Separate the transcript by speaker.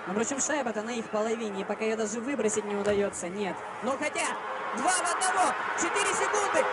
Speaker 1: Впрочем, шайба-то на их половине, и пока ее даже выбросить не удается. Нет. Ну хотя, 2 в 1. 4 секунды.